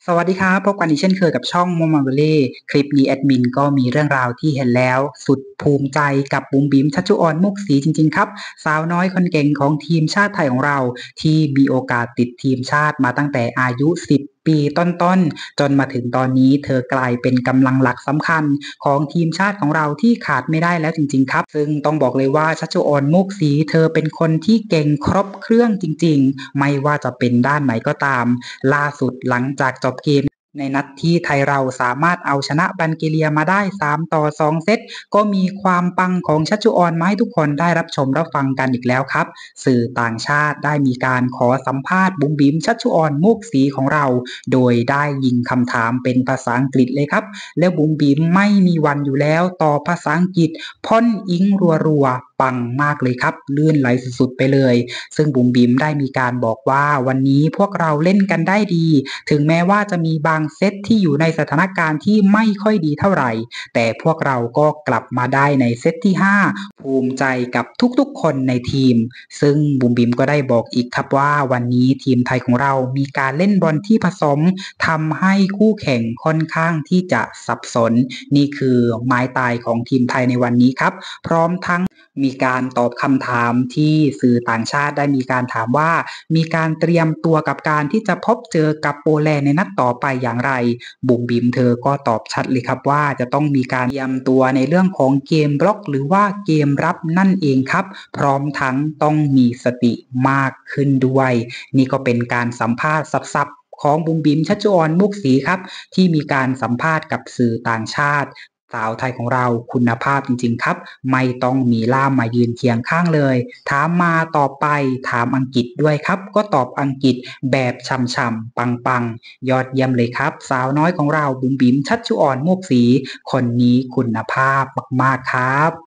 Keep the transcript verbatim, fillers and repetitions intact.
สวัสดีครับพบกันอีกเช่นเคยกับช่องโมมาเวเล่คลิปนี้แอดมินก็มีเรื่องราวที่เห็นแล้วสุดภูมิใจกับบุ๋มบิ๋มชัชชุออนมุกศรีจริงๆครับสาวน้อยคนเก่งของทีมชาติไทยของเราที่มีโอกาสติดทีมชาติมาตั้งแต่อายุสิบปีต้นๆจนมาถึงตอนนี้เธอกลายเป็นกำลังหลักสำคัญของทีมชาติของเราที่ขาดไม่ได้แล้วจริงๆครับซึ่งต้องบอกเลยว่าชัชชุออนมุกศรีเธอเป็นคนที่เก่งครบเครื่องจริงๆไม่ว่าจะเป็นด้านไหนก็ตามล่าสุดหลังจากจบเกมในนัดที่ไทยเราสามารถเอาชนะบัลแกเรียมาได้สามต่อสองเซตก็มีความปังของชัชชุออนมาให้ทุกคนได้รับชมรับฟังกันอีกแล้วครับสื่อต่างชาติได้มีการขอสัมภาษณ์บุ๋มบิ๋มชัชชุออนมุกศรีของเราโดยได้ยิงคำถามเป็นภาษาอังกฤษเลยครับแล้วบุ๋มบิ๋มไม่มีวันอยู่แล้วต่อภาษาอังกฤษพ่นอิงรัวๆปังมากเลยครับลื่นไหลสุดๆไปเลยซึ่งบุ๋มบิ๋มได้มีการบอกว่าวันนี้พวกเราเล่นกันได้ดีถึงแม้ว่าจะมีบางเซตที่อยู่ในสถานการณ์ที่ไม่ค่อยดีเท่าไหร่แต่พวกเราก็กลับมาได้ในเซตที่ห้าภูมิใจกับทุกๆคนในทีมซึ่งบุ๋มบิ๋มก็ได้บอกอีกครับว่าวันนี้ทีมไทยของเรามีการเล่นบอลที่ผสมทำให้คู่แข่งค่อนข้างที่จะสับสนนี่คือไม้ตายของทีมไทยในวันนี้ครับพร้อมทั้งมีการตอบคำถามที่สื่อต่างชาติได้มีการถามว่ามีการเตรียมตัวกับการที่จะพบเจอกับโปแลนด์ในนัดต่อไปอย่างไรบุ๋มบิ๋มเธอก็ตอบชัดเลยครับว่าจะต้องมีการเตรียมตัวในเรื่องของเกมบล็อกหรือว่าเกมรับนั่นเองครับพร้อมทั้งต้องมีสติมากขึ้นด้วยนี่ก็เป็นการสัมภาษณ์สับๆของบุ๋มบิ๋มชัชชุออนมุกศรีครับที่มีการสัมภาษณ์กับสื่อต่างชาติสาวไทยของเราคุณภาพจริงๆครับไม่ต้องมีล่ามมายืนเคียงข้างเลยถามมาตอบไปถามอังกฤษด้วยครับก็ตอบอังกฤษแบบช่ำๆปังๆยอดเยี่ยมเลยครับสาวน้อยของเราบุ๋มบิ๋มชัชชุออนมุกศรีคนนี้คุณภาพมากๆครับ